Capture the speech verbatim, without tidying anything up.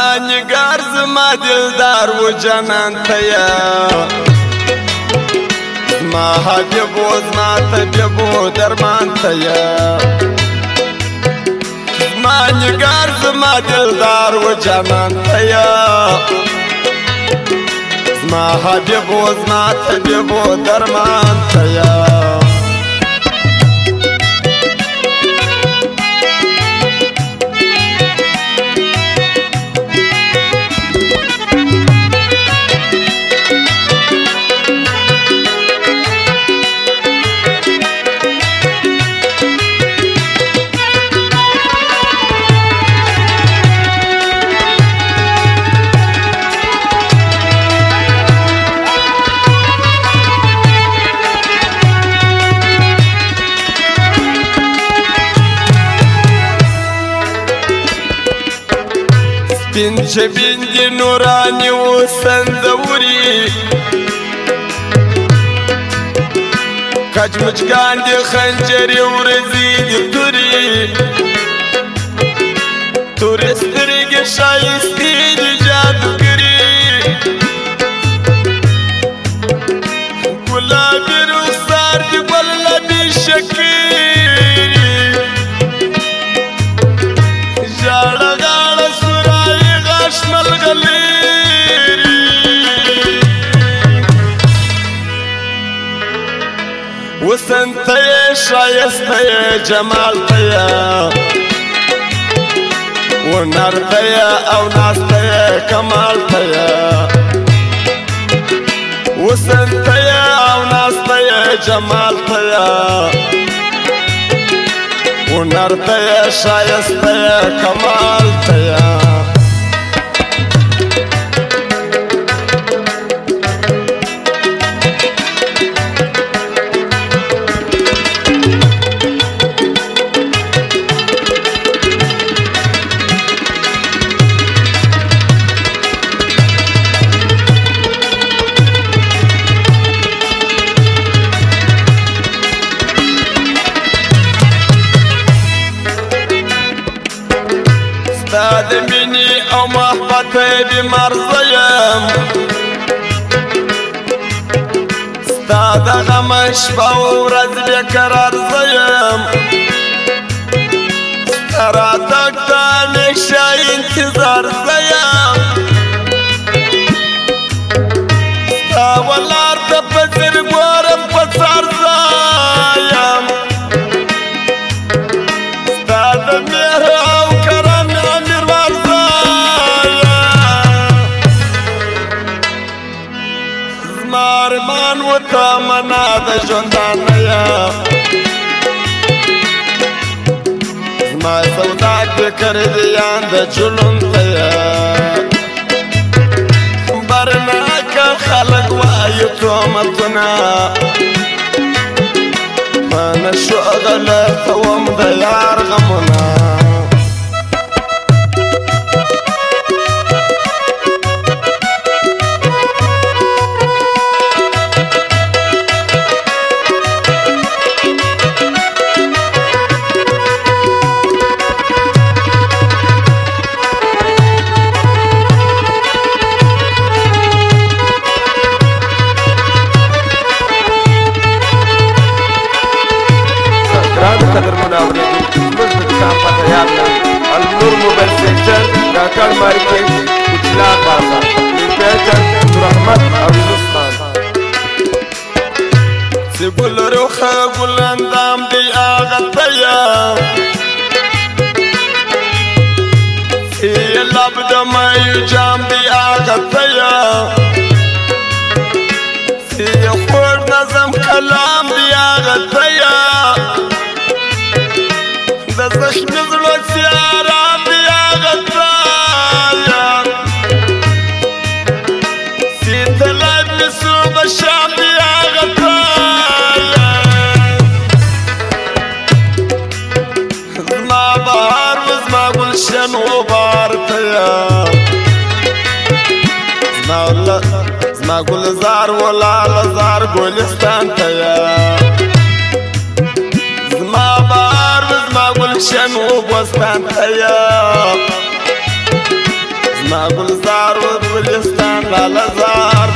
زما نگار زما دلدار و جانان تیا زما حبیب و زما طبیب و درمان تیا زما نگار زما دلدار و جانان تیا زما حبیب و زما طبیب و درمان تیا بنت بنت نوراني وسندوري كجمجكان دي خنجري ورزيدي توري تورستريق شايستي دي جادوكري قلابي رخصار دي قلبي شكيري جارغا وسنتي شايستي جمالتي ونارتي او ناستي كمالتي وسنتي او ناستي جمالتي ونارتي شايستي كمالتي استاد مني او محبتي بمرضيم استاد غمش بورز بكرار زيم استراتك تاني شاي انتظار زيم استاولار تبزر قورم بصار زيم استاد ميرا مارمان وتمنا د ژوندانیا زما سودا فکر دیان د چلون تیا برنا که خلق وایو تومتنا من شغل توم د یار غمنا النور موبایل سنټر ډاکټر مارکیټ کوچلان بازار لوکیشن رحمت او یونس خان سی ګل روخه ګل اندام دی آغا تیا سی لب د مایو جام دی آغا تیا سی خور نظم کلام دی آغا تیا د زخمی زړه سیارام دی آغا تیا سی طلب می صبح شام دی آغا تیا زما بهار و زما گلشن غبار تیا زما گلزار و لالزار گلستان تیا زما بهار و زما گلشن و بستان تیا ما گلزار و گلستان لاله زار